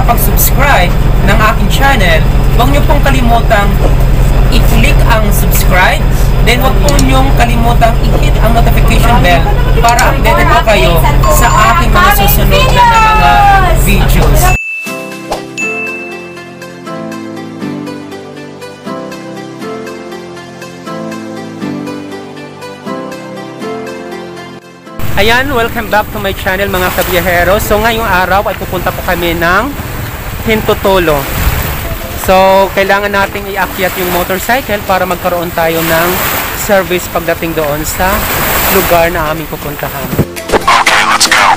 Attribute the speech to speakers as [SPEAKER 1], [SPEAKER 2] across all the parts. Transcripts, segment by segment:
[SPEAKER 1] nakakapag-subscribe ng aking channel, huwag niyo pong kalimutang i-click ang subscribe. Then huwag po niyong kalimutang i-hit ang notification bell para updated po kayo sa aking mga susunod na mga videos. Ayan, welcome back to my channel mga kabiyahero. So ngayong araw ay pupunta po kami ng Hintutolo. So kailangan nating iakyat yung motorcycle para magkaroon tayo ng service pagdating doon sa lugar na aming pupuntahan.
[SPEAKER 2] Okay, let's go.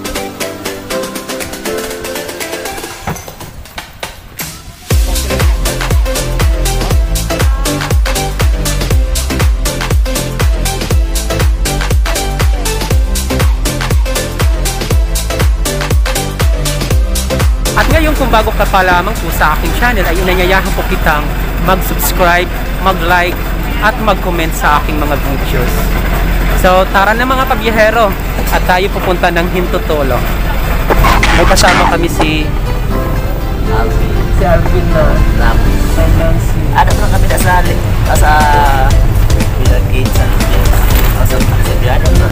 [SPEAKER 1] Kung bago ka pa lamang po sa aking channel ay inanyayahan po kitang mag-subscribe, mag-like at mag-comment sa aking mga videos. So tara na mga kabiyahero at tayo pupunta ng Hintutolo. May kasama kami si Alvin. Si Alvin na Nancy.
[SPEAKER 3] Ada pernah kami sa Villa Gates sa Biado na.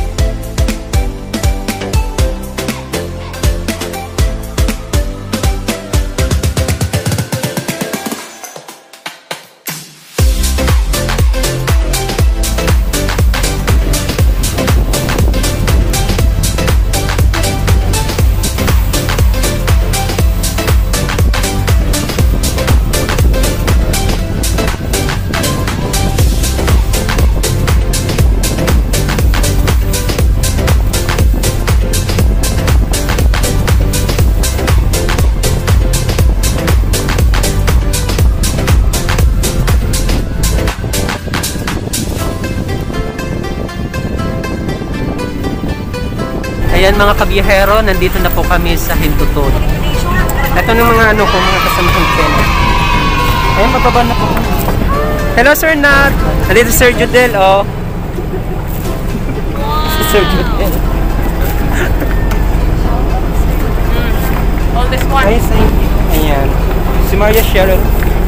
[SPEAKER 1] Ayan mga kabiyahero, nandito na po kami sa Hintutolo. Ito ng mga mga kasamahan ko. Ayan, bababa na po kami. Hello Sir Nat! Nandito Sir Judel, oh. Si Sir Judel.
[SPEAKER 4] All this one.
[SPEAKER 1] Ay, thank you. Ayan. Si Maria Cheryl.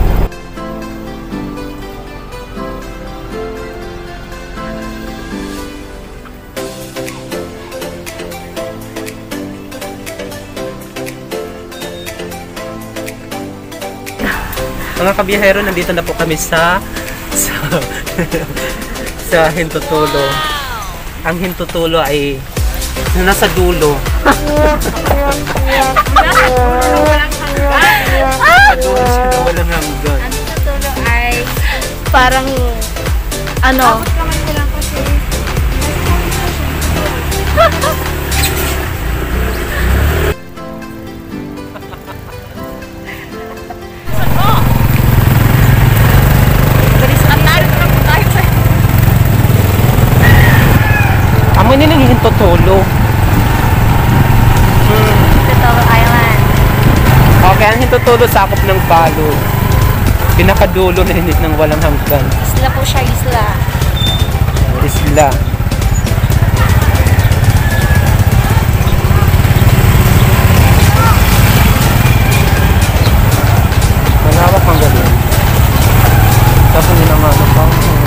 [SPEAKER 1] Mga kabiyahero, nandito na po kami sa Hintutolo. Ang Hintutolo ay nasa dulo. Dulo siya, walang hanggan.
[SPEAKER 4] Ang Hintutolo ay
[SPEAKER 5] parang ano
[SPEAKER 1] Amo nila yung Hintutolo.
[SPEAKER 5] Hintutolo Island.
[SPEAKER 1] Okay, ang Hintutolo sakop ng balod. Pinakadulo na hindi ng walang hanggan.
[SPEAKER 5] Isla po siya, isla.
[SPEAKER 1] Isla. Malawak ang galing. Tapos hindi naman pa.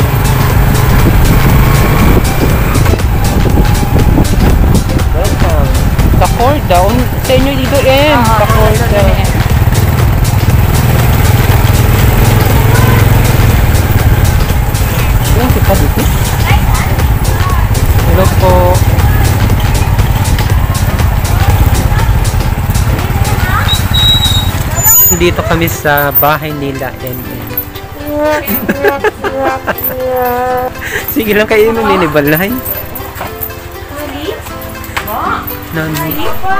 [SPEAKER 1] Welcome. Takorda. Sa inyo dito Takorda. Yan, kita dito. Hello po. Dito kami sa bahay nila MM. Sige lang kayo mo ninibalay. Nani?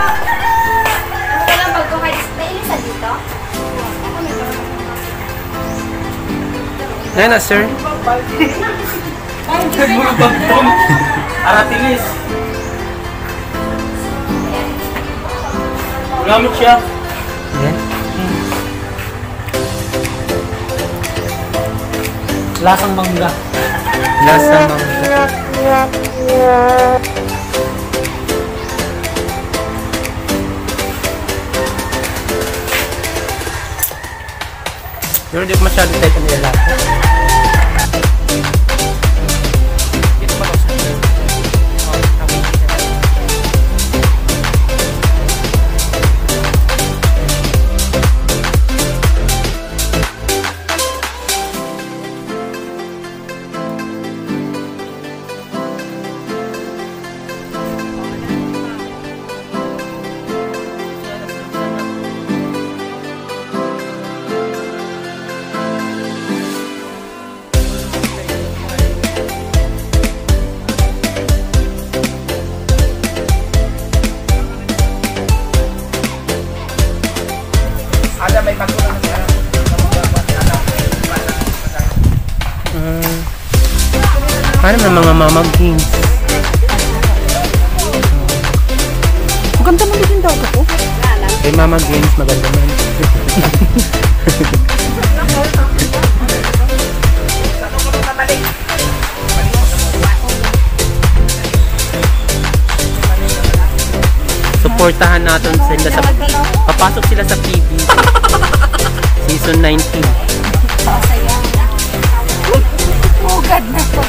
[SPEAKER 5] Wala mag-guide. May ilisa dito?
[SPEAKER 1] Nana, sir?
[SPEAKER 3] Aratilis.
[SPEAKER 1] Ulamit siya. Yan.
[SPEAKER 3] Lasang mangga.
[SPEAKER 1] Lasang mangga. Pero hindi ko masyado type ang lalaki. Dito pa ako sa Paano ng mga mamag-games? Maganda mo din daw ako. Kay mamag-games, maganda man. Suportahan natin sila sa papasok sila sa PB Season 19.
[SPEAKER 5] Ugad na po.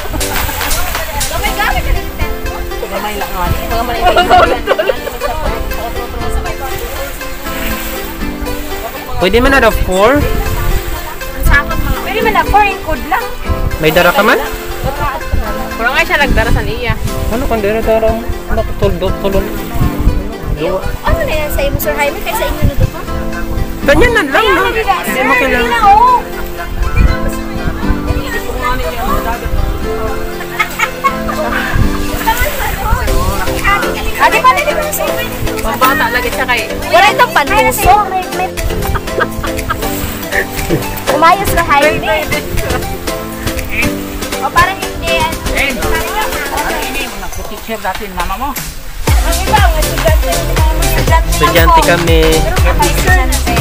[SPEAKER 1] Pwede man na 4?
[SPEAKER 5] Pwede man na 4 in code lang.
[SPEAKER 1] May dara ka man?
[SPEAKER 4] Pero nga siya nagdara sa niya.
[SPEAKER 1] Ano kung dara? Ano tulon?
[SPEAKER 5] Ano na yan sa imo, Sir Jaime? Kaya sa inyo na doon?
[SPEAKER 1] Ganyan na lang, no? Hindi mo kailangan.
[SPEAKER 5] Adi pa nila mo sa
[SPEAKER 4] Pambata lagi siya kay.
[SPEAKER 5] wala itong panluso. Umayos na Jaime. O parang hindi.
[SPEAKER 3] Teacher dati mama mo.
[SPEAKER 5] Ang iba, ang estudyante
[SPEAKER 1] Estudyante kami.
[SPEAKER 5] Pero kapay estudyante.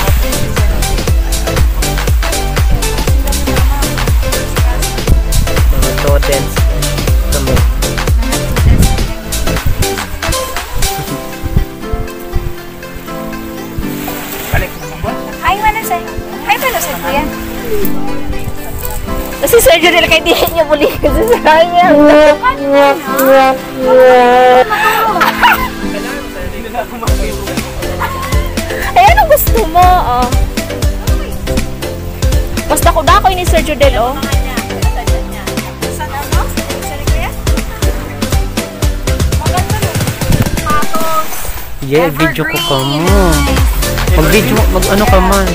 [SPEAKER 1] Mga students kami.
[SPEAKER 5] Hi, mana sa? Hi, mana sa kuya? Kasi Sir Jodel kay dihin niya muli kasi sa kanya. Ay, anong gusto mo? Oh. Mas dako-dako ni Sir Jodel, oh.
[SPEAKER 1] Yeah, video ko ka mo. Mag-video, mag-ano ka man.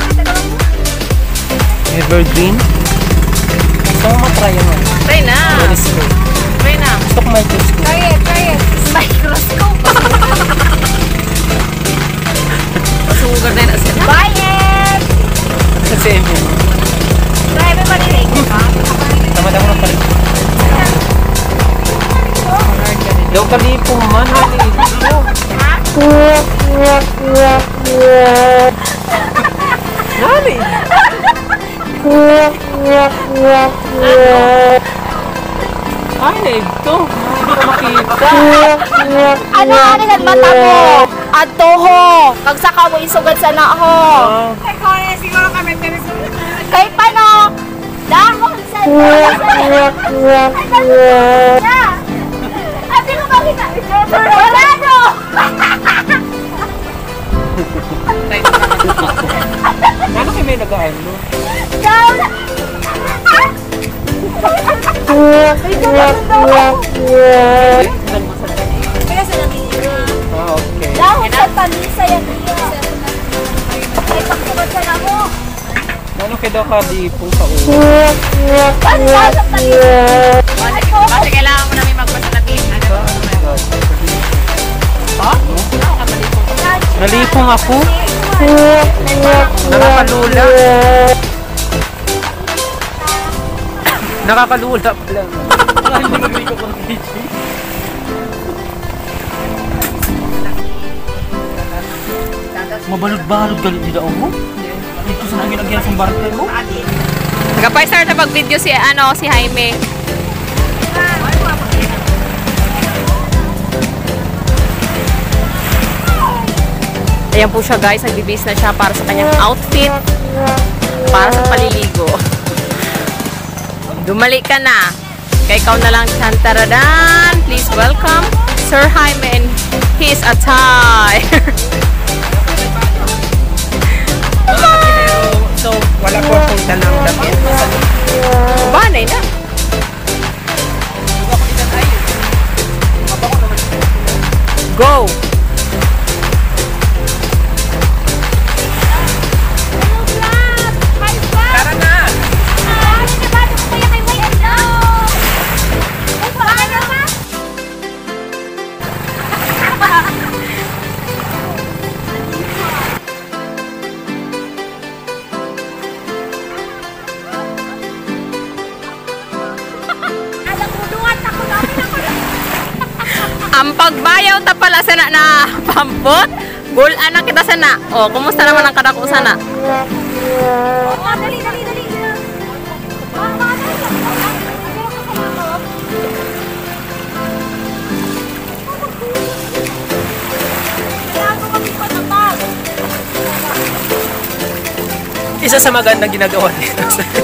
[SPEAKER 1] Evergreen? Gusto mo matry yun man?
[SPEAKER 4] Try na.
[SPEAKER 1] Telescope.
[SPEAKER 4] Try na.
[SPEAKER 1] Gusto ko microscope.
[SPEAKER 5] Try it. Microscope.
[SPEAKER 4] Sugar na yun.
[SPEAKER 5] Buy it!
[SPEAKER 1] Kasi yun.
[SPEAKER 5] Try mo manilig.
[SPEAKER 1] Tamad ako ng palit. Daw kalipong man. Halito. Nani? Ay, naibto. Hindi ko makita.
[SPEAKER 5] Ano ang mata mo? Adoho. Kagsaka mo isugad sa naaho. Kay paano? Dahon sa Ate ko makita. Barado!
[SPEAKER 1] Ano kayo may nag-ano?
[SPEAKER 5] Down! Kaya sa nangyayari.
[SPEAKER 1] Ah, okay.
[SPEAKER 5] Dahon sa panisa yan niya. Ay, pagkabad sa namo.
[SPEAKER 1] Ano kayo daw kalipong sa ulo?
[SPEAKER 5] Pansa sa panisa.
[SPEAKER 4] Kasi kailangan mo namin magpasalatin.
[SPEAKER 1] Ha? Nalipong ako? Nakakalula. Nakakalula pala. Hindi mag-make up ang DJ. Mabalod-balod galit nila ako. Ito sa naging sa barkel mo.
[SPEAKER 4] Nagpa-start na pag-video si Jaime. Ayan po siya guys, nagbibis na siya para sa kanyang outfit. para sa paliligo. Dumali ka na. Kaya ikaw na lang, Chantaradan. Please welcome Sir Jaime and his attire.
[SPEAKER 1] So, wala po akong dalang damit.
[SPEAKER 4] Banay na. Go!
[SPEAKER 1] Tara na!
[SPEAKER 4] Ang pagbayaw ta pala sana na pampot. Bulan na kita sana. O, kumusta naman ang kadako sana?
[SPEAKER 5] Dali.
[SPEAKER 1] Isa sa magandang ginagawa nito.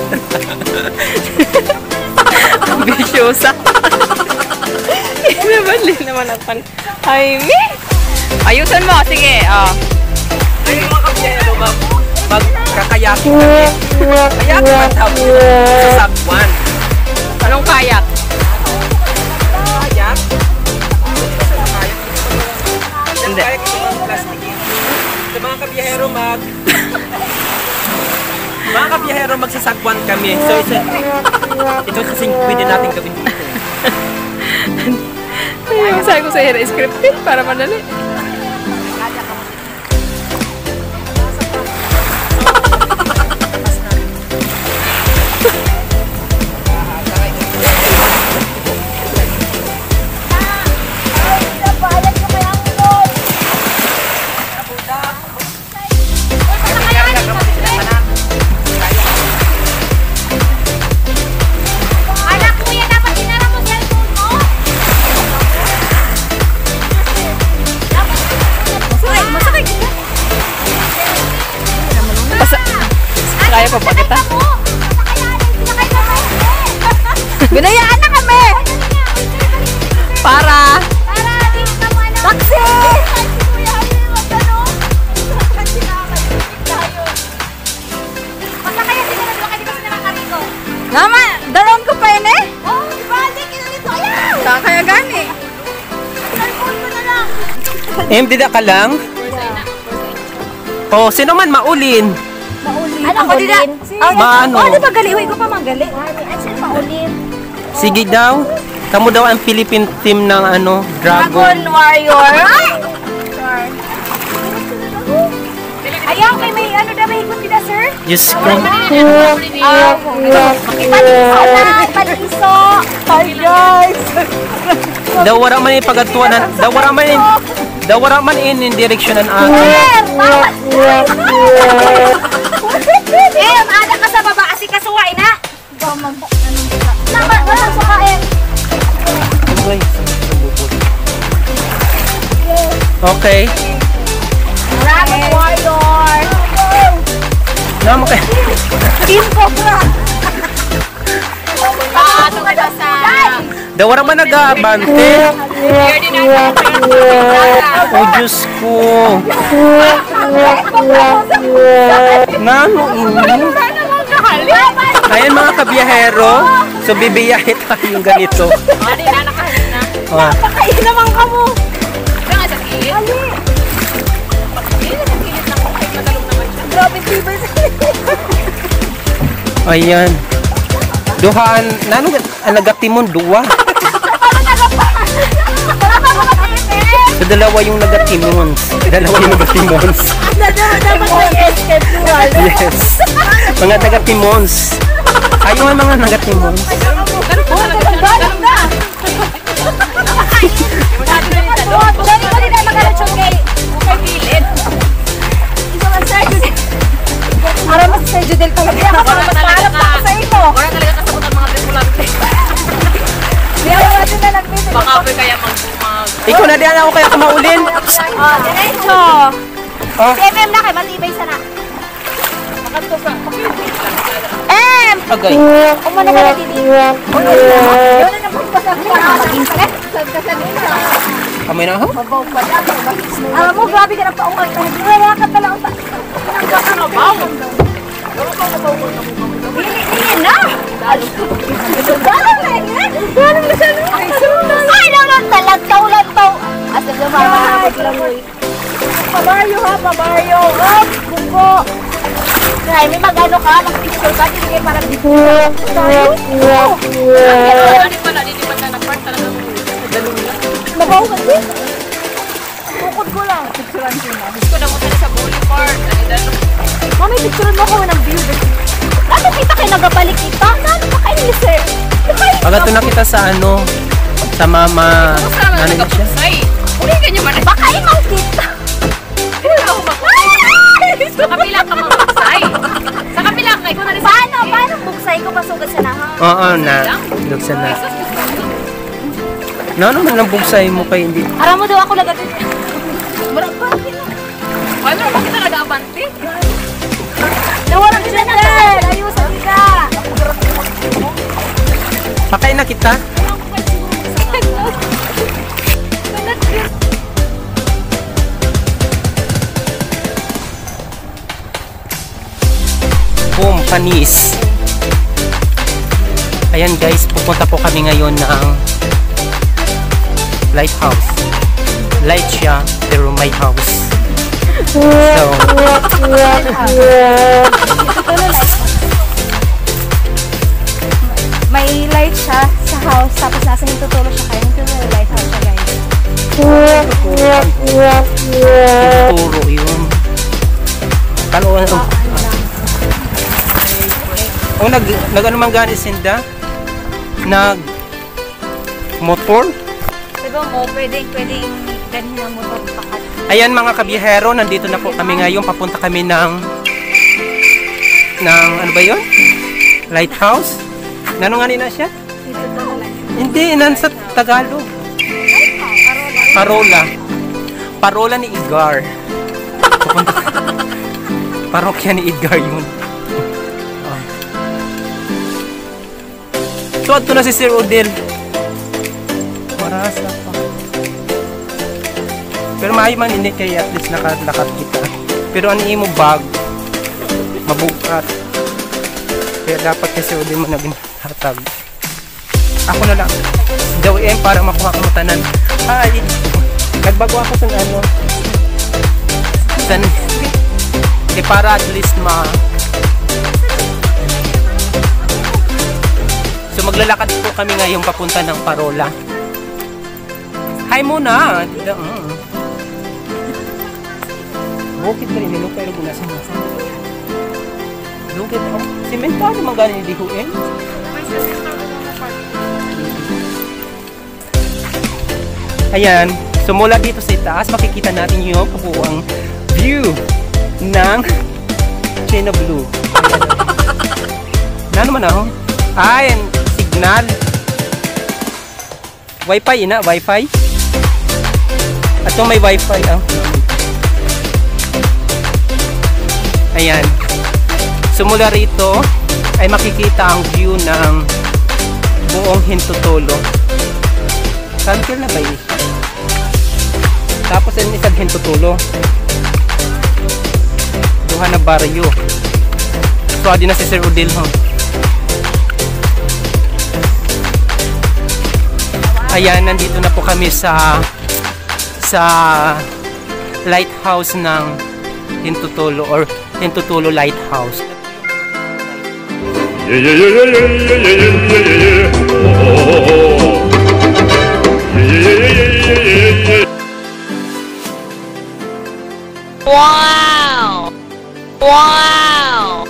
[SPEAKER 4] Ambisyosa. Inabali naman ang pan. Jaime! Ayusan mo, sige.
[SPEAKER 1] Ay, mga kabiyero, magkakayakin kami. Kayakin ba tawag sa Sagwan?
[SPEAKER 4] Anong kayak?
[SPEAKER 1] Kayak?
[SPEAKER 4] Hindi.
[SPEAKER 1] Kayak yung plastic. Sa mga kabiyero, mga kabiyero, magsasagwan kami. So, ito kasing pwede natin gawin dito.
[SPEAKER 4] Ay, sabi ko sa hira, scripted para madali. Kaya pa ba kita? Binayaan na kami! Para!
[SPEAKER 5] Taxi!
[SPEAKER 4] Naman! Daron ko pa yun eh!
[SPEAKER 5] Oh, di ba? Hindi, kinalito. Ayaw!
[SPEAKER 4] Kaya gani!
[SPEAKER 5] Cellphone mo na lang.
[SPEAKER 1] Dida ka lang? Oh, sino man maulin?
[SPEAKER 5] Ano ko dida?
[SPEAKER 1] Maano?
[SPEAKER 5] Oh, di ba galihoy ko pa magali? Ay, sino maulin?
[SPEAKER 1] Sige daw. Kamu daw ang Philippine team ng Dragon.
[SPEAKER 5] Warrior. Ayaw, kay may ano na may hikot kita, sir?
[SPEAKER 1] Diyos ko.
[SPEAKER 5] Paliso na, paliso. Hi, guys.
[SPEAKER 1] Daw wala man yung pagatuanan. Daw wala man in direksyonan
[SPEAKER 5] Sir, bawat. Ada ka sa baba kasi kasuway na. Nama, wala sa kain.
[SPEAKER 1] Okay.
[SPEAKER 5] Dragon Warrior.
[SPEAKER 1] Naman kayo.
[SPEAKER 5] Team Cobra.
[SPEAKER 4] Paano ka sa...
[SPEAKER 1] Daw wala man nag-aabante. Oh, Diyos ko. Nano ini? Ayan mga kabiyahero. So bibiyahe tayo yung ganito.
[SPEAKER 4] Ano na, nakahalin na.
[SPEAKER 1] Oh.
[SPEAKER 5] Pakain naman ka mo.
[SPEAKER 4] Ito nga sa kilid. Hindi na sa kilid lang. Ay, matalong naman siya.
[SPEAKER 5] Grabe fever.
[SPEAKER 1] Ayan. Duhaan. Nano nagatimon? Duwa. So dalawa yung nagatimons. Dalawa yung nagatimons.
[SPEAKER 5] Dapat may schedule.
[SPEAKER 1] Yes. Mga nagatimons. Ayaw ang mga nagatimons.
[SPEAKER 4] Ganun po talaga siya. Ganun na.
[SPEAKER 5] Dali ko din na magalit yung kay Philip. Isa man Sir Judel. Para mas Sir Judel talaga. Para mas parang pa sa ito.
[SPEAKER 4] Wala talaga kasabot ang mga tripulante.
[SPEAKER 5] Kaya natin na nag-visit.
[SPEAKER 4] Baka po kaya mag-bumag.
[SPEAKER 1] Ikaw na diyan ako kaya kumaulin.
[SPEAKER 5] Diretso.
[SPEAKER 1] Oh.
[SPEAKER 5] CMM na kay matibay sana.
[SPEAKER 1] Agay.
[SPEAKER 5] Umano ka na dito. Yun na nagpapasa ko na maging sakit.
[SPEAKER 1] Kamay na ho?
[SPEAKER 5] Alam mo, grabe ka na paungan. Wala ka pala ang Hindi na! Galang na yan! Galang na siya! Ay, lantaw! Asa ka mama na Pabaryo ha, pabaryo! Up! Buko! Ay, may mag-ano ka, mag-picture ka, hindi kayo parang dito.
[SPEAKER 4] Ano pala, hindi ba na nag-park talaga ng dalula?
[SPEAKER 5] Mabaw ka din. Bukod ko lang. Picturean ko na.
[SPEAKER 4] Gusto na mo sila sa boulevard.
[SPEAKER 5] Mami, picturean mo ako ng view. Ano kita kayo nagabalik kita? Ano pa kayo ni sir?
[SPEAKER 1] Pagato na kita sa ano, sa mama.
[SPEAKER 4] Gusto naman
[SPEAKER 1] Ano
[SPEAKER 4] na
[SPEAKER 1] na siya?
[SPEAKER 4] nagkapunsay. Uli ka niya man.
[SPEAKER 5] Baka imang kita.
[SPEAKER 4] Hindi ako magpunsay. Sa kapila ka magpunsay. Sa kapila ka, ikaw na rin sa
[SPEAKER 5] Paano buksay ko pasugad sa naha?
[SPEAKER 1] Oo na. Lugsan na. Ano naman ang bugsay mo kay hindi?
[SPEAKER 5] Aram mo daw ako lagad. Marang pa.
[SPEAKER 4] Ay, pero bakit talaga abante?
[SPEAKER 5] Nawarang siya na. Ayusan ka.
[SPEAKER 1] Pakain na kita. Boom, panis. Ayan guys, pupunta po kami ngayon ng lighthouse. Light siya, pero may house. So,
[SPEAKER 5] May light siya sa house, tapos nasa hintutulo siya kayo. Hintutulo lighthouse siya guys.
[SPEAKER 1] turo yun. Kaluan. Oh, nag-ano man gani sinda? Motor?
[SPEAKER 5] Diba mo, pwedeng ganhin ang motor pakat.
[SPEAKER 1] Ayan mga kabiyahero, nandito na po kami ngayon. Papunta kami ng ano ba yun? Lighthouse? Nano nga nila siya? Hindi, sa Tagalog. Parola ni Edgar. Parokya ni Edgar yun. Oh. So, ato na si Sir Odell. Marasa pa. Pero maayo man hindi kaya at least nakalakad kita. Pero ano mo bag? Mabukat. Kaya dapat kasi Odell mo naging hatag. Ako na lang. Daw para makuha ko tanan. Hi! Nagbago ako sa ano. Para at least So maglalakad po kami ngayon papunta ng Parola. Hi muna! Bukit na rin nilo pero gunasa-nasa. Bukit ako. Sementado naman galing dihuin. Ayan. So mula dito sa itaas, makikita natin yung kabuuang view ng Chino Blue. Na naman ako? Ayan, signal. Wi-Fi ina, Wi-Fi. At yung may Wi-Fi. Ayan. So mula rito ay makikita ang view ng buong Hintutulo. Cancel na ba yun? Tapos yung isang Hintutulo. Duha na baryo. So adi na si Sir Odell ho. Ayan, nandito na po kami sa lighthouse ng Hintutulo or Hintutulo Lighthouse.
[SPEAKER 2] Yeah, yeah, yeah, yeah, yeah, yeah, yeah, yeah, yeah, yeah. Oh. Yeah, yeah, yeah, yeah, yeah, yeah.
[SPEAKER 4] Wow! Wow!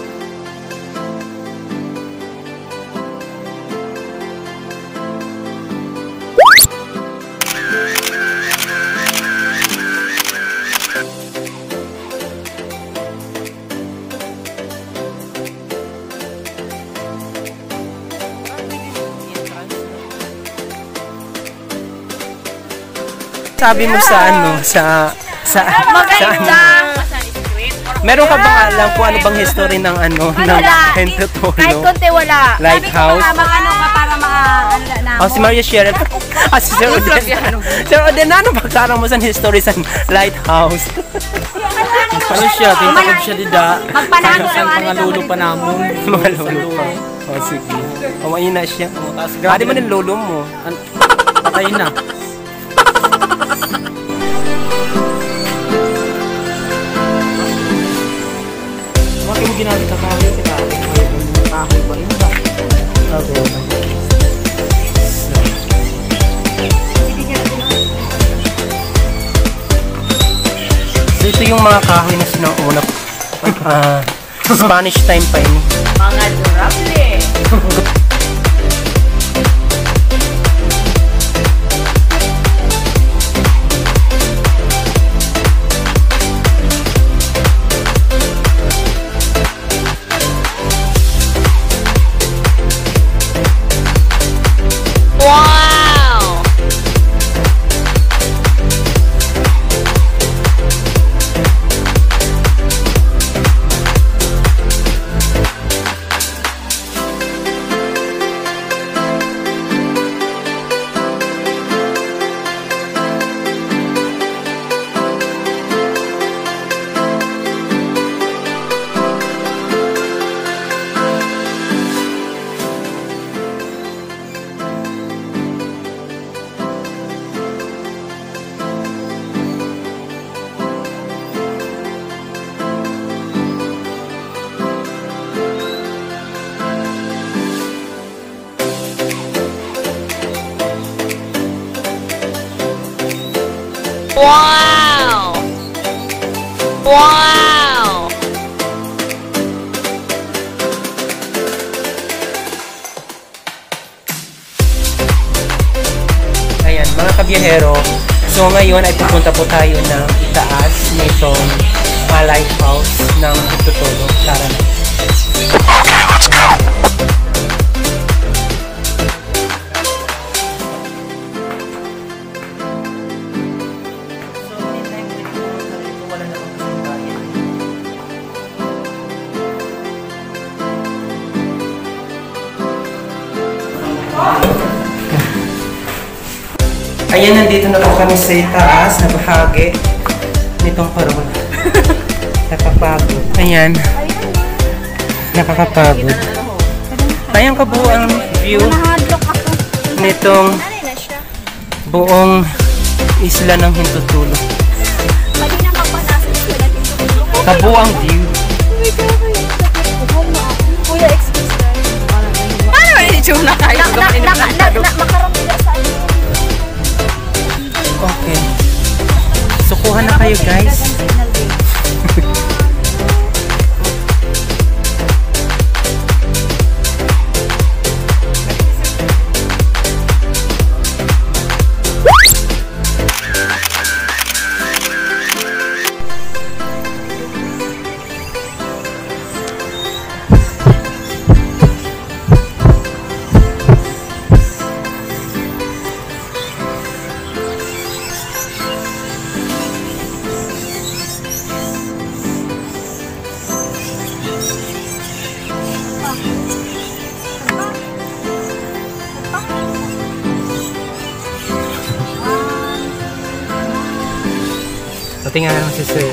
[SPEAKER 1] Sabi mo sa ano, sa
[SPEAKER 4] Maganda!
[SPEAKER 1] Meron ka bang alam kung ano bang history ng ano ng
[SPEAKER 5] Kahit
[SPEAKER 1] Hintutulo?
[SPEAKER 5] konti wala.
[SPEAKER 1] Lighthouse?
[SPEAKER 5] Mag-ano ka para ma-ano na.
[SPEAKER 1] Oh, si Maria Sharon. Si Sir Oden. Sir Oden, ano pagkarang mo sa history sa Lighthouse?
[SPEAKER 3] Ano siya? Tintakod siya dida.
[SPEAKER 5] Magpanalo
[SPEAKER 3] Ang pangalulo pa namon.
[SPEAKER 1] Mga lolo pa. Oh, sige. Kumain na siya. Pwede mo ng lolo mo.
[SPEAKER 3] Patay na. Bakit mo ginamit ang kahoy? Kahoy ba yun ba?
[SPEAKER 1] So ito yung mga kahoy na sinuuna. Spanish time pa yun.
[SPEAKER 4] Mga durable. Wow! Wow! Wow!
[SPEAKER 1] Ayan, mga kabiyahero. So ngayon ay pupunta po tayo ng itaas nitong lighthouse ng Hintutulo. Tara na. Ayan, nandito na po kami sa itaas na bahagi nitong parol. Nakapagod. Ayan. Nakakapagod. Ayan kabuang view nitong buong isla ng Hintutulo. Kabuang view.
[SPEAKER 5] Kuya, excuse me.
[SPEAKER 4] Paano ba yung na kayo?
[SPEAKER 5] Makarami na sa
[SPEAKER 1] Okay. Sukuhan na kayo, guys. Tingnan naman si Sir.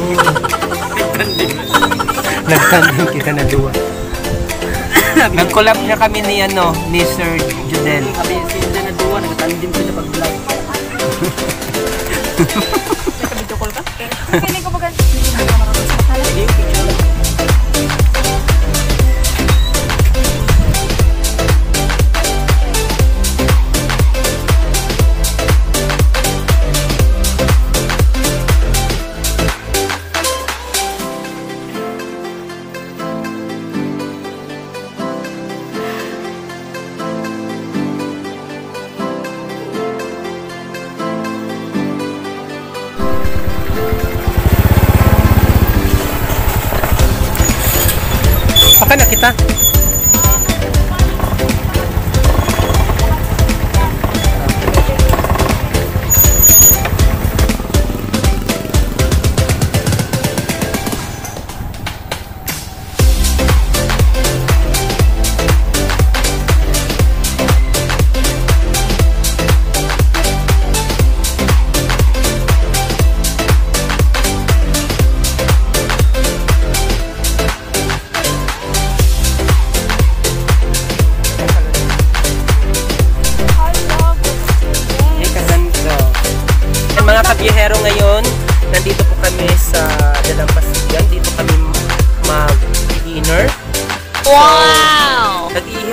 [SPEAKER 1] Nagtanding kita na duwa. Nag-collab na kami ni Sir Judel.
[SPEAKER 3] Kami si Inda na duwa, nagtandem sila pag-vlog.
[SPEAKER 4] Video call ka?
[SPEAKER 5] Feeling ko baga.
[SPEAKER 1] Okay na kita.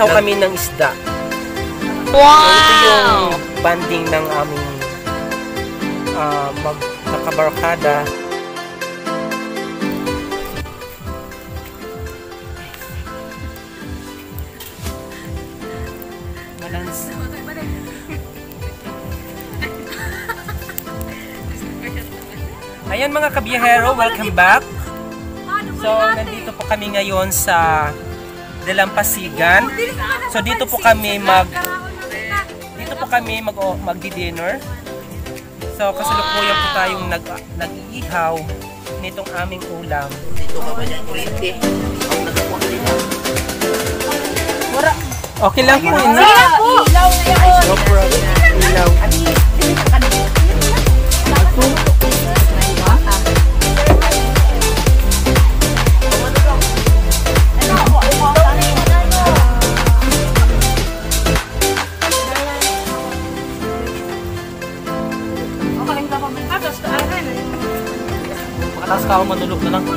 [SPEAKER 1] Mag-iihaw kami ng isda.
[SPEAKER 4] Wow!
[SPEAKER 1] Ito yung banding ng aming magkakabarkada. Ayan mga kabiyahero, welcome back. So, nandito po kami ngayon sa Dalampasigan. So, dito po kami magdi-dinner. So, kasalukuyan po tayong nag-iihaw nitong aming ulam.
[SPEAKER 3] Dito ka ba yung kurente? Ang nagkakuha nila.
[SPEAKER 1] Okay lang po, no?
[SPEAKER 5] Ilaw na yun.
[SPEAKER 1] No problem. Ilaw.
[SPEAKER 3] Pagkatapos ka ako manulog na lang.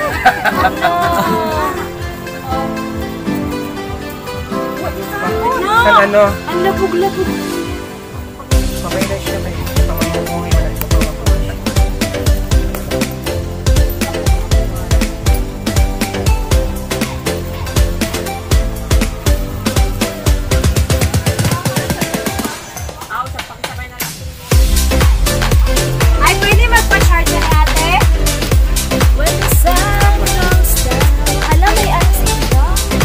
[SPEAKER 1] San ano?
[SPEAKER 5] Ang labog-labog.
[SPEAKER 1] Sabay na siya, may pamamumuhi na ito.
[SPEAKER 5] Ay, pwede magpa-charge na ate? When the sun goes down. Alam, may asin ba?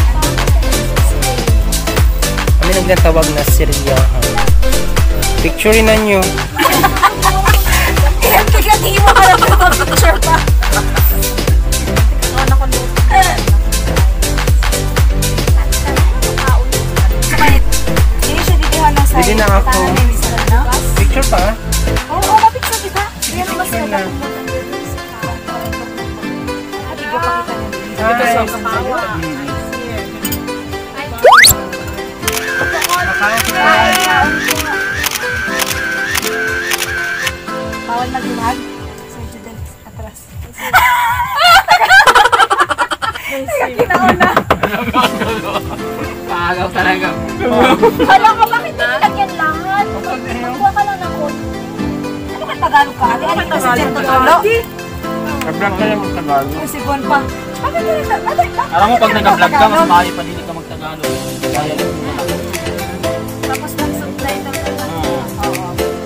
[SPEAKER 1] Kami nagtatawag na Siryahan. Picturein na nyo.
[SPEAKER 5] Hindi mo alam na mag-picture pa.
[SPEAKER 1] Bili na ako. Picture pa?
[SPEAKER 5] Oo, mapicture kita. Yan ang masaya na bawal magluwag. Sir Judel, atras. Kinauna.
[SPEAKER 3] Paagaw talaga.
[SPEAKER 5] Hala ka, bakit hindi lagyan lahat? Magkuha ka lang ng konti. Ano ka Tagalog ka? Ano ka si Jen Totolo?
[SPEAKER 3] Nag-vlog ka lang mag-Tagalog.
[SPEAKER 5] Si Bon pa. Bakit hindi ka?
[SPEAKER 3] Alam mo, pag nag-vlog ka, mas maaari pa hindi ka mag-Tagalog. Kaya lang.
[SPEAKER 5] Tapos nag-subtitle ka lang. Oo.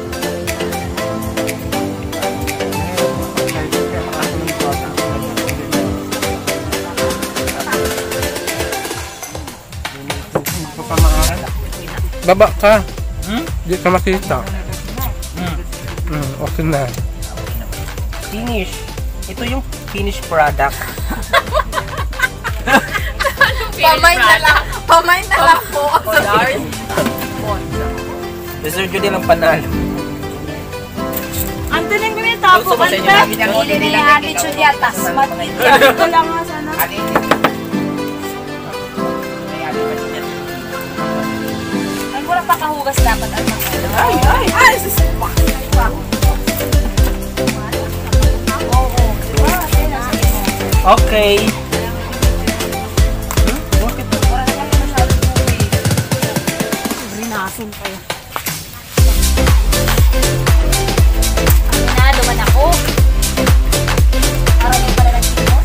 [SPEAKER 1] Baba ka. Di ka makita. Okay na. Finish. Ito yung finished product.
[SPEAKER 4] Pamay na lang po.
[SPEAKER 1] Mr. Judy lang panalo.
[SPEAKER 5] Antonin mo yung tapo. Hindi na yung attitude yata. Ito lang nga sana. Ay, murang pakahugas dapat ang mga ano. Ay! Susupak!
[SPEAKER 1] Okay.
[SPEAKER 5] Rinason pa yun. Duman ako. Parang yung pala nagsimos.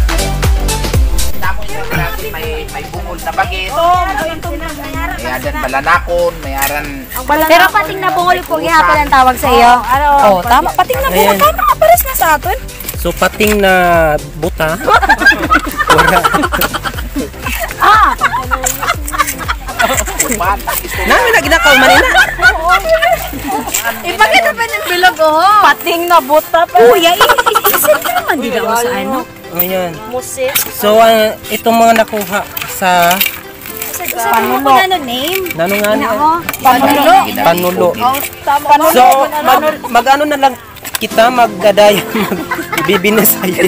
[SPEAKER 3] May bungol na bagit. May adan balanakon, may aran...
[SPEAKER 5] Pero pating na bungol po gihapon ang tawag sa iyo. Oo, tama. Pating na bungol.
[SPEAKER 1] Ayan.
[SPEAKER 5] Tama, pares na sa atin.
[SPEAKER 1] So, pating na buta. Wala. Namin na ginakaw manina.
[SPEAKER 5] Ipakita pa ng bilog, oh. Pating na buta pa. Kuya, isin ka naman din ako sa ano.
[SPEAKER 1] Ayan.
[SPEAKER 5] Musit.
[SPEAKER 1] So, itong mga nakuha sa
[SPEAKER 5] Panulo. Ano name?
[SPEAKER 1] Nano nga niya?
[SPEAKER 5] Panulo.
[SPEAKER 1] Panulo.
[SPEAKER 5] Panulo.
[SPEAKER 1] So, mag-ano na lang kita magdadaya, magbibinis sa'yo.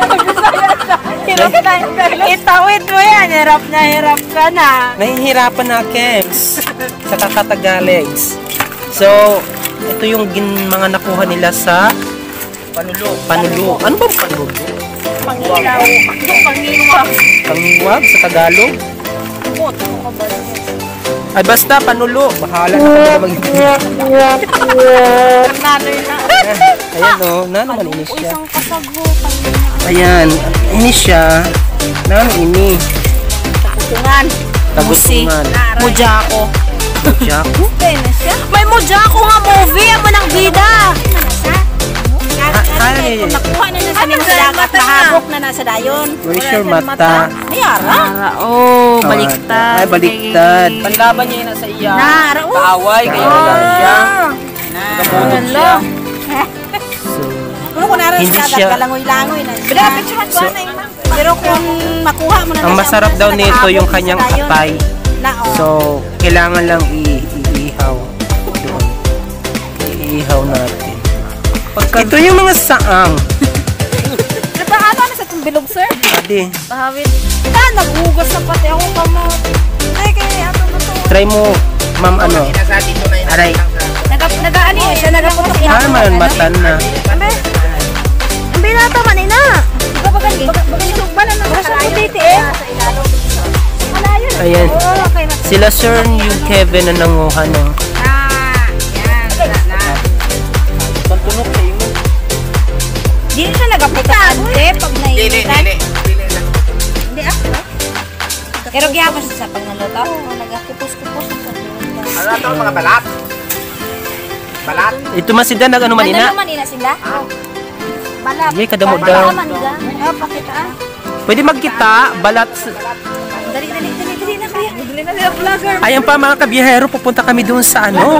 [SPEAKER 5] Itawid mo yan. Hirap ka na.
[SPEAKER 1] Nahihirapan na, Kems, sa kakatagalegs. So, ito yung mga nakuha nila sa panulo. Ano bang panulo?
[SPEAKER 5] Pangilaw. Pangiwag.
[SPEAKER 1] Pangiwag sa Tagalog? Ay, basta, panulo. Bahala na kami na
[SPEAKER 4] Nanoy na.
[SPEAKER 1] Ayan o, na naman inis siya.
[SPEAKER 5] Isang kasagho.
[SPEAKER 1] Ayan, inis siya. Naman ini.
[SPEAKER 4] Tagutungan.
[SPEAKER 1] Tagutungan.
[SPEAKER 4] Mujako.
[SPEAKER 1] Jaco?
[SPEAKER 4] May Mujako nga movie. Amo ng bida.
[SPEAKER 1] Ay,
[SPEAKER 5] Nakuha na sa nila sa dagat. Mahabok na nasa dayon.
[SPEAKER 1] where's your mata?
[SPEAKER 5] Ayara.
[SPEAKER 4] Oh, baliktad.
[SPEAKER 1] Ay, baliktad.
[SPEAKER 3] Panlaban niya yun sa iya.
[SPEAKER 5] Nara.
[SPEAKER 3] Kaaway, kaya nagano siya.
[SPEAKER 1] Kabunod siya. So,
[SPEAKER 5] Kung kunwari
[SPEAKER 1] Hindi
[SPEAKER 5] sa
[SPEAKER 1] siya-
[SPEAKER 5] dagat, kalangoy-langoy na. Pero kung makuha mo na
[SPEAKER 1] ang masarap daw nito yung kanyang atay.
[SPEAKER 5] Na,
[SPEAKER 1] So, kailangan lang iihaw. Doon. Iihaw natin. Ito yung mga saang.
[SPEAKER 5] Napaano na sa itong bilog, sir?
[SPEAKER 1] Adi,
[SPEAKER 4] Pahawid.
[SPEAKER 5] Naghugas na pati ako kamot. Ay, kaya ato na to.
[SPEAKER 1] try mo, ma'am, ano. Aray.
[SPEAKER 5] Nag-ano yun siya, nagaputok
[SPEAKER 1] Ah, man, matan na.
[SPEAKER 5] Ang binata man ina. Diba bagan yung ba na nang kasalayo? Malayo na.
[SPEAKER 1] Ayan.
[SPEAKER 5] Oo, okay na.
[SPEAKER 1] Sila sir yung Kevin na nanguha ng
[SPEAKER 3] Pantunok sa imo.
[SPEAKER 5] Di siya nagaputante pag naiinitan. Hindi ah. Pero gihapon siya sa pagnaluto. Oo, nagakupos-kupos sa
[SPEAKER 3] Ano ito mga balat? Balat?
[SPEAKER 1] ito masida nag ano manina.
[SPEAKER 5] Ano man ina sila? Balap.
[SPEAKER 1] Yay, kadamo
[SPEAKER 5] Balap
[SPEAKER 1] daw.
[SPEAKER 5] man ina. Oh, pakita ah.
[SPEAKER 1] Pwede magkita, balat.
[SPEAKER 5] Dali na kaya. Dali na sila vlogger.
[SPEAKER 1] Ayan pa mga kabiyahero, pupunta kami doon sa ano.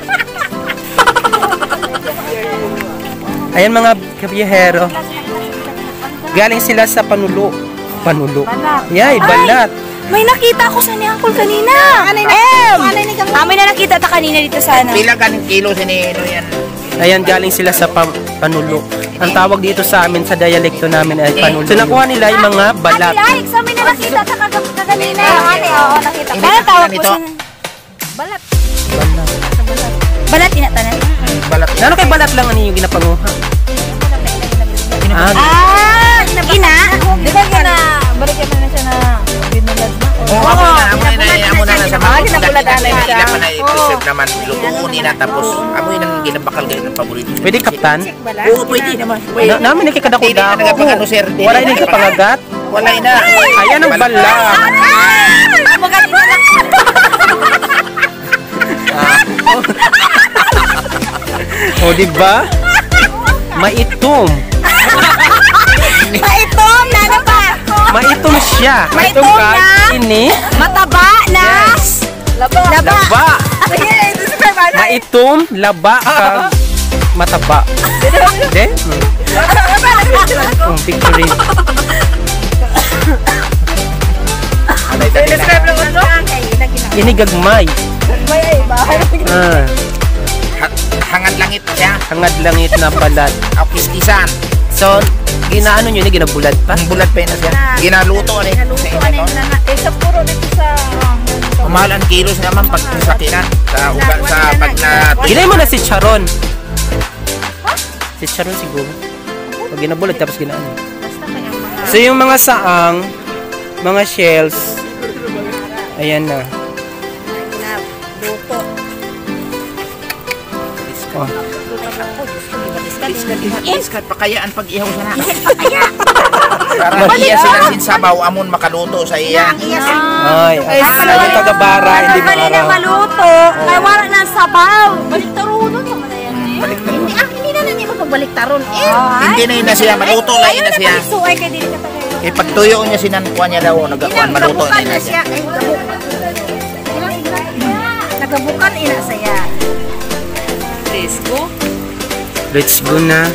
[SPEAKER 1] Ayan mga kabiyahero. Galing sila sa panulo. Panulo. Yay, balat.
[SPEAKER 5] May nakita ako sa ni Uncle kanina. Amin na nakita ta kanina dito sa ano.
[SPEAKER 3] Pila ka ng kilo sinino yan?
[SPEAKER 1] Ayan, galing sila sa panulo. Ang tawag dito sa amin, sa dialekto namin ay panulo. So, nakuha nila yung mga balat.
[SPEAKER 5] Ate, sa amin na nakita ta kaganina. Ate, oo, nakita.
[SPEAKER 3] Hindi
[SPEAKER 5] Kaya
[SPEAKER 3] ka
[SPEAKER 5] tawag
[SPEAKER 3] nito.
[SPEAKER 5] ko sa balat.
[SPEAKER 1] Balat.
[SPEAKER 5] Balat inatanan.
[SPEAKER 3] Balat.
[SPEAKER 1] Ano kay balat lang ano yung ginapanguha? Ah,
[SPEAKER 5] Ina. Di ba gina balik ka na siya na binulad na?
[SPEAKER 3] Oo, amo na sa mga
[SPEAKER 5] ginabulatan na siya.
[SPEAKER 3] Ila pa na i-preserve naman. Lutuunin na tapos amoy ng ginabakal ganyan ng paborito.
[SPEAKER 1] pwede kaptan?
[SPEAKER 3] Oo, pwede naman. Pwede.
[SPEAKER 1] Namin
[SPEAKER 3] Hindi
[SPEAKER 1] nakikadakuda
[SPEAKER 3] na nagapagano sir.
[SPEAKER 1] Wala yung kapangagat.
[SPEAKER 3] Wala na.
[SPEAKER 1] Ayan ang balat.
[SPEAKER 5] Magaling na.
[SPEAKER 1] O, diba? Maitom.
[SPEAKER 5] Maitom na na pa.
[SPEAKER 1] Maitom siya.
[SPEAKER 5] Maitom
[SPEAKER 1] ka.
[SPEAKER 5] na.
[SPEAKER 1] Ini.
[SPEAKER 5] Mataba na. Laba.
[SPEAKER 1] Laba. Maitom, laba ka. Mataba. Hindi? Picture.
[SPEAKER 5] Describe lang ano?
[SPEAKER 1] Ini gagmay. Ah,
[SPEAKER 3] Hangad langit siya.
[SPEAKER 1] hangad langit na balat.
[SPEAKER 3] Ang kiskisan.
[SPEAKER 1] So, ginaano nyo ni ginabulad pa?
[SPEAKER 3] Ang bulat pa yun na siya. Ginaluto ni.
[SPEAKER 5] Sa puro dito sa
[SPEAKER 3] Mahal ang kilos naman pag sa kinan. Sa ugat sa pag na...
[SPEAKER 1] Ginay mo na si Charon. Si Charon siguro. Pag ginabulad tapos ginaano. So, yung mga saang, mga shells, ayan na.
[SPEAKER 5] luto.
[SPEAKER 1] Oh.
[SPEAKER 3] Iskat pa kaya ang pag-ihaw siya na. Para iya sila sin sabaw amon makaluto sa iya.
[SPEAKER 1] Ay, ay tagabara, hindi
[SPEAKER 5] Mali na
[SPEAKER 1] mara.
[SPEAKER 5] maluto. Kaya wala na sabaw. Baliktarunon naman na yan. Hindi na nani magbalik-taron.
[SPEAKER 3] Hindi na yun na siya, maluto na yun na siya.
[SPEAKER 5] Suway kay dili ka tagay.
[SPEAKER 3] Eh pagtuyo niya sinankuha niya daw, nagakuan maluto na yun na siya.
[SPEAKER 5] Nagabukan ina saya.
[SPEAKER 4] Disco.
[SPEAKER 1] Let's go na.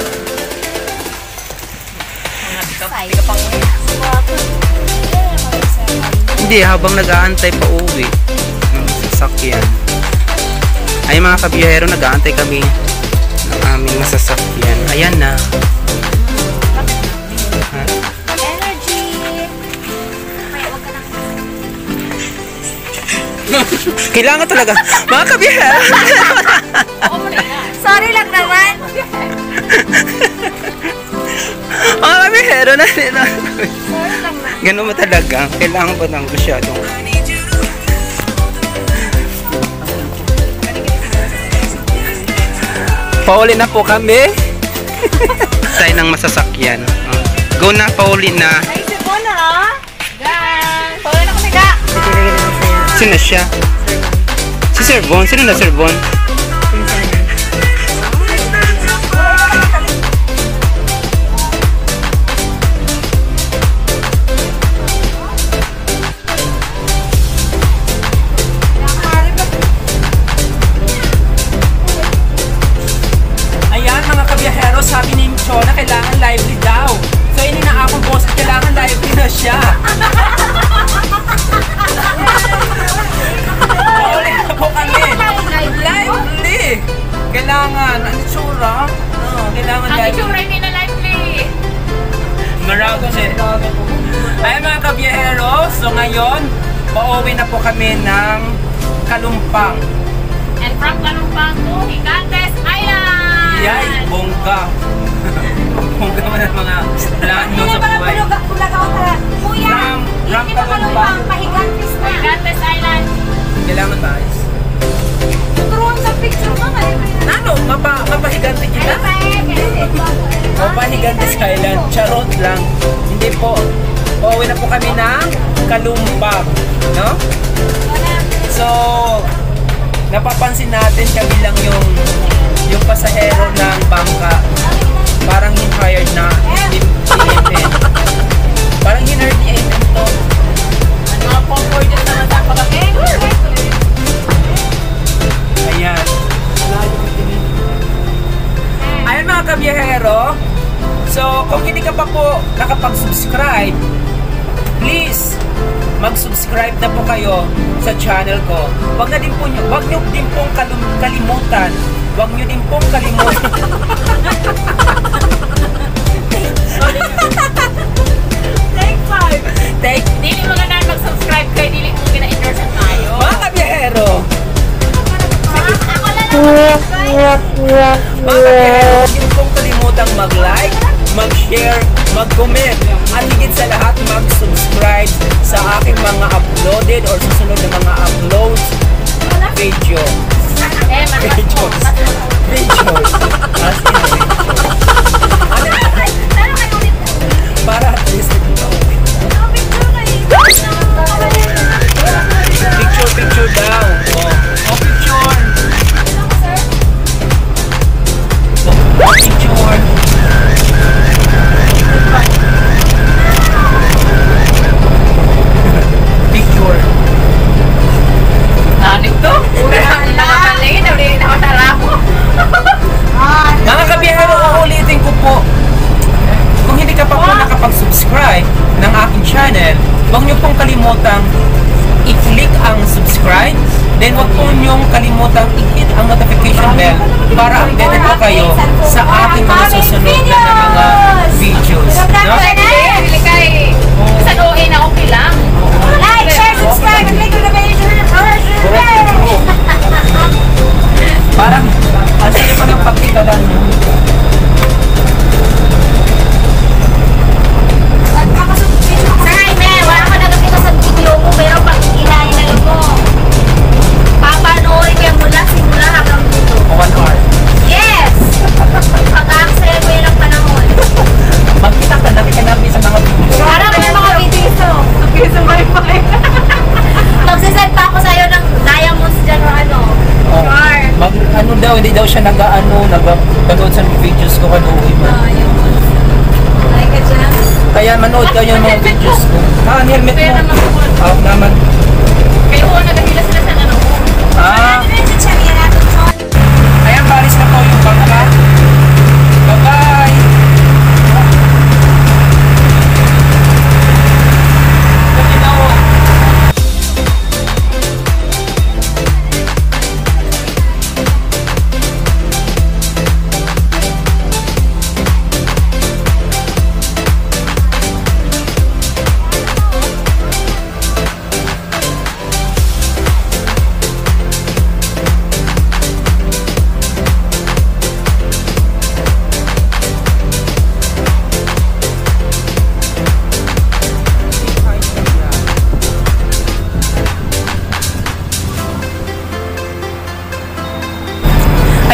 [SPEAKER 1] Hindi, habang nag-aantay pa uwi ng sasakyan. Ay mga kabiyahero, nag-aantay kami ng aming masasakyan. Ayan na.
[SPEAKER 5] Energy.
[SPEAKER 1] Kailangan talaga. Mga kabiyahero.
[SPEAKER 5] Sorry lang naman.
[SPEAKER 1] Mga kabiyahero na. Ganun mo talaga. Kailangan ba ng masyadong Pauli na po kami. Tayo ng masasakyan. Go na, pauli na.
[SPEAKER 5] Ay, sipon na. Guys. Pauli na kami ka.
[SPEAKER 1] Sino siya? Si Sir Von. Sino na Sir Von? Ayan mga kabiyahero, sabi ni Chona kailangan lively daw. So ini na akong boss, kailangan lively na siya. Pauli na po kami. Lively! Kailangan, ang itsura? Kailangan
[SPEAKER 4] Ang
[SPEAKER 1] lively.
[SPEAKER 4] itsura hindi na lively.
[SPEAKER 1] Marauche. Ayan mga kabiyahero, so ngayon, pauwi na po kami ng Kalumpang.
[SPEAKER 4] And from Kalumpang to Gigantes Island.
[SPEAKER 1] Yay, bongga. Bongga mo na mga plano sa buhay.
[SPEAKER 5] Kuya,
[SPEAKER 1] Ram
[SPEAKER 5] hindi ba Kalumpang pahigantis na?
[SPEAKER 4] Gigantes Island.
[SPEAKER 1] Kailangan ba guys?
[SPEAKER 5] Turuan sa picture mo nga.
[SPEAKER 1] Ano? Mapahigante kita? Mapahigante sa island. Charot lang. Hindi po. Pauwi na po kami ng Kalumpang. No? So, napapansin natin kami lang yung pasahero ng bangka. Parang hired na ni AMN. Parang hired ni AMN to.
[SPEAKER 4] Mga comforted naman sa pagkakin.
[SPEAKER 1] Ayan. Ayan mga kabiyahero. So, kung hindi ka pa po nakapag-subscribe, please, mag-subscribe na po kayo sa channel ko. Wag nyo din pong kalimutan. Wag nyo din pong kalimutan.
[SPEAKER 5] Take 5.
[SPEAKER 1] Take,
[SPEAKER 4] Dili mo nga na mag-subscribe kay dili mo gina-endorse tayo.
[SPEAKER 1] mga kabiyahero.
[SPEAKER 5] Ako na lang.
[SPEAKER 1] Mga kabiyahero, huwag nyo pong kalimutang mag-like, mag-share, mag-comment, at higit sa lahat mag-subscribe sa aking mga uploaded or susunod na mga uploads video. Videos. Videos. As in para at least picture daw. Oh, picture. Picture. Picture.
[SPEAKER 4] Ano to? Nakakalingin, hindi nakatarapo.
[SPEAKER 1] Mga kabiyahero, uulitin ko po. Kung hindi ka pa po nakapag-subscribe ng aking channel, huwag niyo pong kalimutang i-click ang subscribe. Then huwag po niyong kalimutang i-hit ang notification bell para updated po kayo sa aking mga susunod na mga videos. No?
[SPEAKER 4] Dili kay sa OA na okay lang.
[SPEAKER 5] Like, share, subscribe, and click on the bell.
[SPEAKER 1] Parang, asa niyo pa ng pagtikalan niyo?
[SPEAKER 5] Sa Jaime, wala ka nagkakita sa video ko, pero pag ilahin na mo, papanoorin ko yung simula hanggang dito.
[SPEAKER 1] 1 hour.
[SPEAKER 5] Yes! Pag-aksaya ko yun ang panahon.
[SPEAKER 1] Magkita ka namin sa mga videos.
[SPEAKER 5] Para may mga videos to. Magsisend pa ako sa'yo ng diamonds dyan o ano.
[SPEAKER 1] Oh,
[SPEAKER 5] Sure.
[SPEAKER 1] ano daw, hindi daw siya nag-panood sa videos ko kanuwi mo.
[SPEAKER 5] Like ka dyan.
[SPEAKER 1] Kaya manood kayo ng mga videos ko. Helmet
[SPEAKER 4] Kaya naman
[SPEAKER 1] mo.
[SPEAKER 4] po.
[SPEAKER 1] Naman.
[SPEAKER 4] Kaya po, nagahila sila sa ano.
[SPEAKER 1] Ayan, baris na po yung bangka. Bye-bye!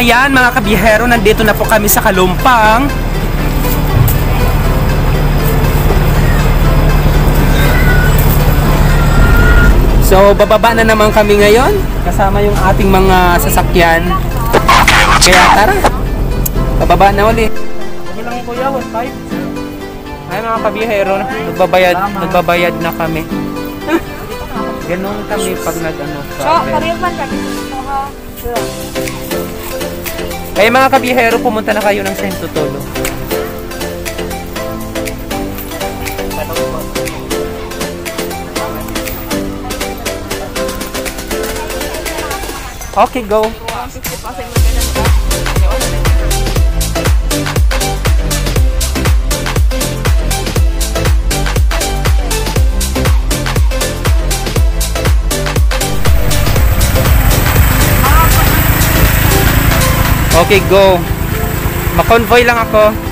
[SPEAKER 1] ayan mga kabihero, nandito na po kami sa Kalumpang. So, bababa na naman kami ngayon kasama yung ating mga sasakyan. Kaya tara, bababa na ulit. Okay lang yung kuya, 1.5. Ay mga kabihero, nagbabayad na kami. Ganon kami pag nag-ano. Kaya mga kabihero, pumunta na kayo ng Santo Tolo. Okay, go. Okay, go. Ma-convoy lang ako.